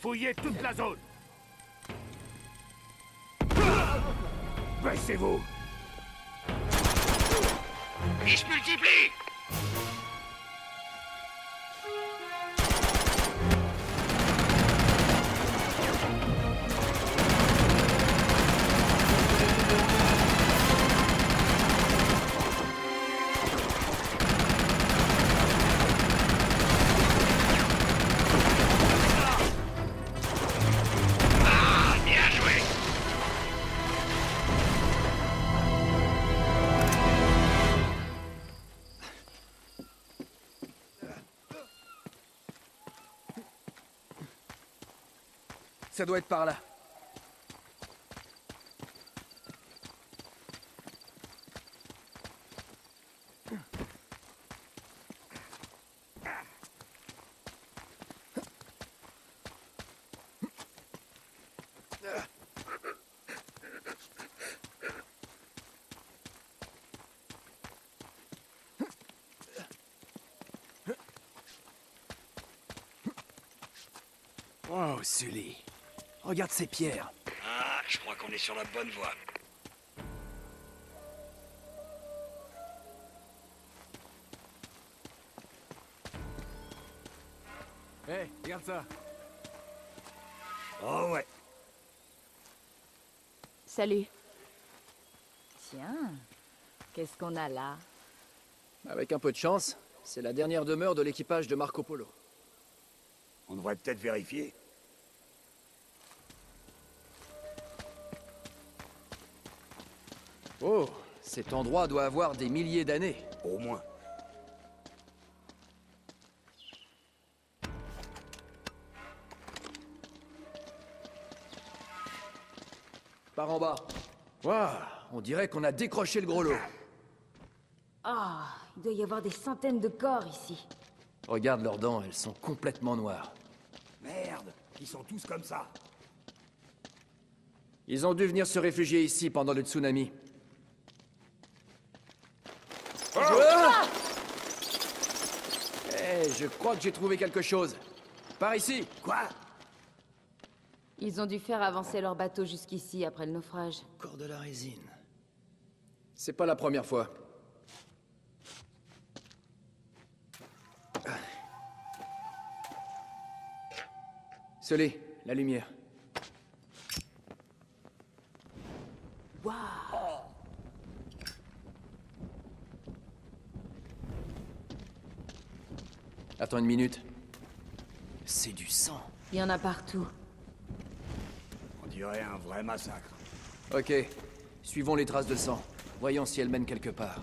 fouillez toute la zone. Baissez-vous. Ils se multiplient. Ça doit être par là. Oh, Sully. Regarde ces pierres. Ah, je crois qu'on est sur la bonne voie. Hé, regarde ça. Oh ouais. Salut. Tiens, qu'est-ce qu'on a là? Avec un peu de chance, c'est la dernière demeure de l'équipage de Marco Polo. On devrait peut-être vérifier. Oh, cet endroit doit avoir des milliers d'années. Au moins. Par en bas. Waouh, on dirait qu'on a décroché le gros lot. Ah, il doit y avoir des centaines de corps ici. Regarde leurs dents, elles sont complètement noires. Merde, ils sont tous comme ça. Ils ont dû venir se réfugier ici pendant le tsunami. Eh, je crois que j'ai trouvé quelque chose. Par ici. Quoi? Ils ont dû faire avancer leur bateau jusqu'ici après le naufrage. Encore de la résine. C'est pas la première fois. Sully, la lumière. Waouh! Attends une minute. C'est du sang. Il y en a partout. On dirait un vrai massacre. Ok, suivons les traces de sang. Voyons si elles mènent quelque part.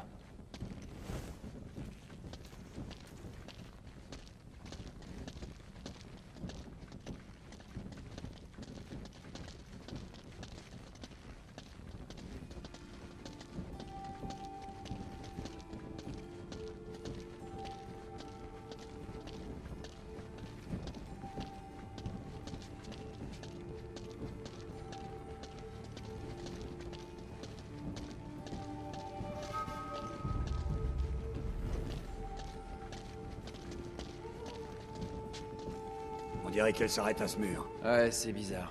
On dirait qu'elle s'arrête à ce mur. Ouais, c'est bizarre.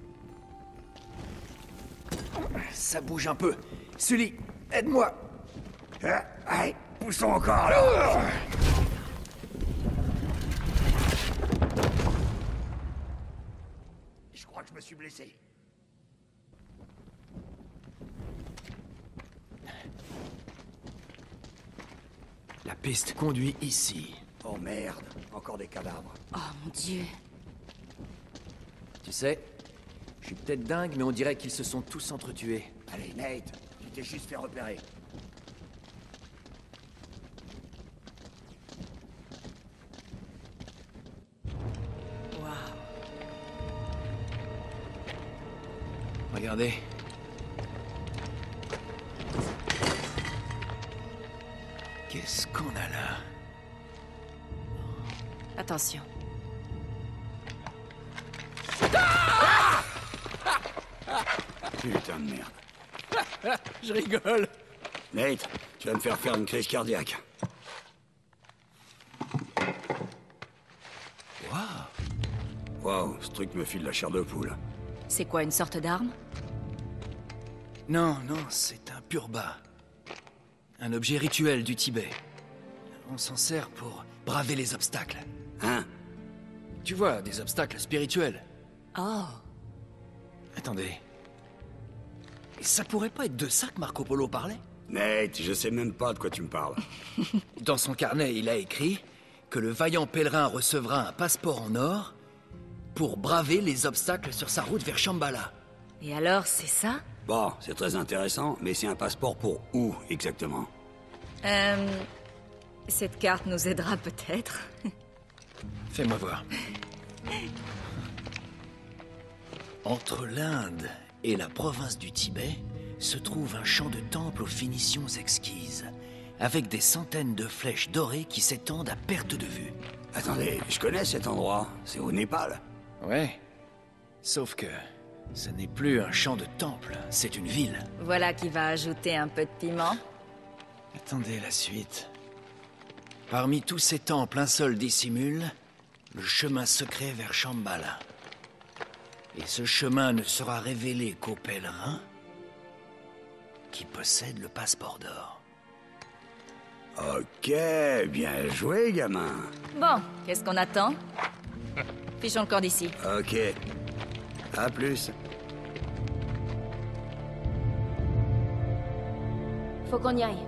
Ça bouge un peu. Sully, aide-moi. Allez, poussons encore là. Je crois que je me suis blessé. La piste conduit ici. Oh merde, encore des cadavres. Oh mon Dieu. Tu sais, je suis peut-être dingue, mais on dirait qu'ils se sont tous entretués. Allez, Nate, tu t'es juste fait repérer. Waouh. Regardez. Qu'est-ce qu'on a là? Attention. Putain de merde. Je rigole. Nate, tu vas me faire une crise cardiaque. Waouh. Waouh, ce truc me file la chair de poule. C'est quoi, une sorte d'arme? Non, non, c'est un purba. Un objet rituel du Tibet. On s'en sert pour braver les obstacles. Hein? Tu vois, des obstacles spirituels. Oh. Attendez. Et ça pourrait pas être de ça que Marco Polo parlait? Nate, je sais même pas de quoi tu me parles. Dans son carnet, il a écrit que le vaillant pèlerin recevra un passeport en or pour braver les obstacles sur sa route vers Shambhala. Et alors, c'est ça? Bon, c'est très intéressant, mais c'est un passeport pour où, exactement? Cette carte nous aidera peut-être. Fais-moi voir. Entre l'Inde et la province du Tibet se trouve un champ de temples aux finitions exquises, avec des centaines de flèches dorées qui s'étendent à perte de vue. Attendez, je connais cet endroit. C'est au Népal. Ouais. Sauf que ce n'est plus un champ de temples, c'est une ville. Voilà qui va ajouter un peu de piment. Attendez la suite. Parmi tous ces temples, un seul dissimule le chemin secret vers Shambhala. Et ce chemin ne sera révélé qu'aux pèlerins qui possèdent le passeport d'or. Ok, bien joué, gamin. Bon, qu'est-ce qu'on attend? Fichons le camp d'ici. Ok. À plus. Faut qu'on y aille.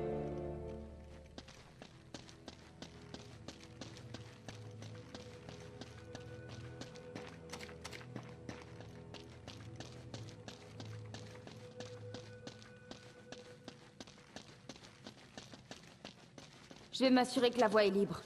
Je vais m'assurer que la voie est libre.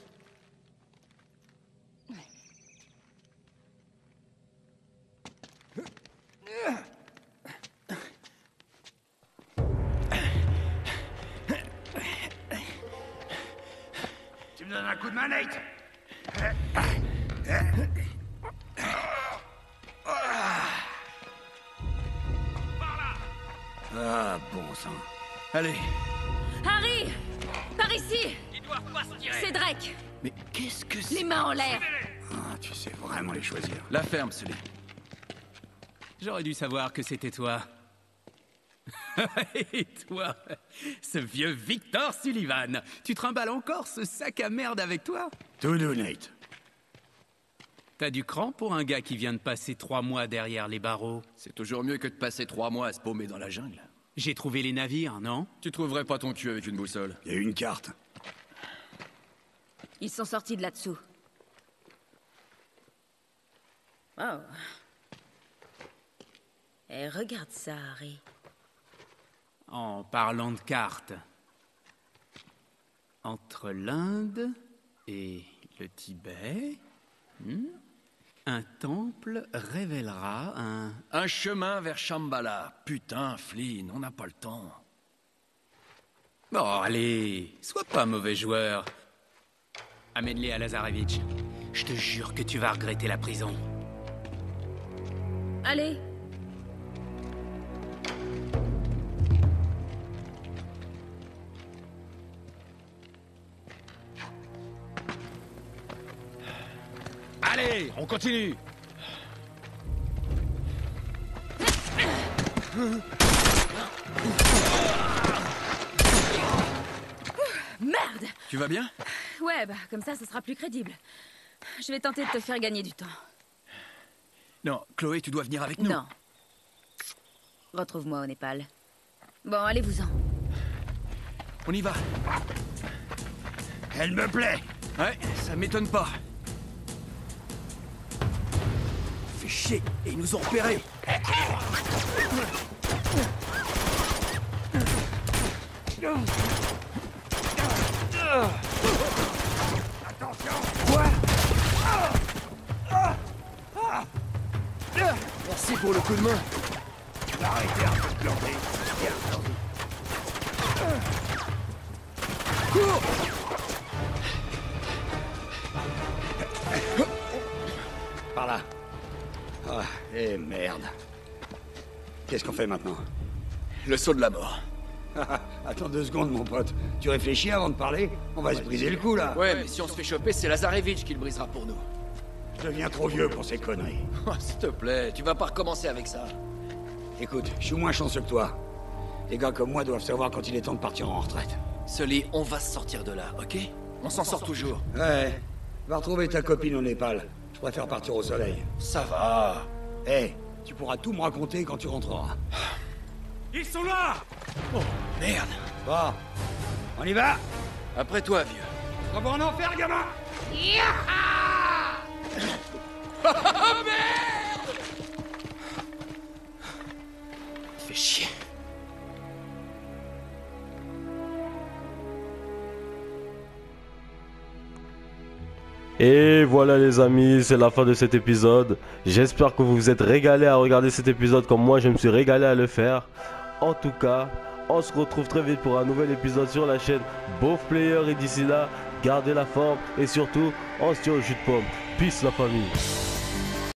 Tu me donnes un coup de main, Nate? Ah, bon sang. Allez. Harry! Par ici! C'est Drake! Mais qu'est-ce que c'est? Les mains en l'air! Ah, tu sais vraiment les choisir. La ferme, Sully. J'aurais dû savoir que c'était toi. Et toi, ce vieux Victor Sullivan, tu trimbales encore ce sac à merde avec toi? Tout doux, Nate. T'as du cran pour un gars qui vient de passer 3 mois derrière les barreaux. C'est toujours mieux que de passer 3 mois à se paumer dans la jungle. J'ai trouvé les navires, non? Tu trouverais pas ton cul avec une boussole. Il y a une carte. Ils sont sortis de là-dessous. Oh. Et regarde ça, Harry. En parlant de cartes. Entre l'Inde et le Tibet, un temple révélera un... Un chemin vers Shambhala. Putain, Flynn, on n'a pas le temps. Bon, allez, sois pas mauvais joueur. Amène-les à Lazarevitch. Je te jure que tu vas regretter la prison. Allez! Allez, on continue. Merde! Tu vas bien? Ouais, bah, comme ça, ce sera plus crédible. Je vais tenter de te faire gagner du temps. Non, Chloé, tu dois venir avec nous. Non. Retrouve-moi au Népal. Bon, allez-vous-en. On y va. Elle me plaît. Ouais, ça m'étonne pas. Fait chier, et ils nous ont repérés. Attention. Quoi? Merci pour le coup de main. Arrêtez un peu de planter. Bien, Cours! par là. Ah, et merde. Qu'est-ce qu'on fait maintenant? Le saut de la mort. Attends 2 secondes, mon pote. Tu réfléchis avant de parler? On va se briser le cou, là. Ouais, mais si on se fait choper, c'est Lazarevitch qui le brisera pour nous. Je deviens trop vieux pour ces conneries. Oh, s'il te plaît, tu vas pas recommencer avec ça. Écoute, je suis moins chanceux que toi. Les gars comme moi doivent savoir quand il est temps de partir en retraite. Sully, on va se sortir de là, ok? On s'en sort toujours. Ouais. Va retrouver ta copine au Népal. Je préfère partir au soleil. Ça va. Hé, tu pourras tout me raconter quand tu rentreras. Ils sont là! Oh, merde. Bon, on y va? Après toi, vieux. On va en enfer, gamin! Fais chier. Et voilà les amis, c'est la fin de cet épisode. J'espère que vous vous êtes régalés à regarder cet épisode comme moi je me suis régalé à le faire. En tout cas, on se retrouve très vite pour un nouvel épisode sur la chaîne Beauf Player. Et d'ici là, gardez la forme et surtout, on se tient au jus de pomme. Peace la famille.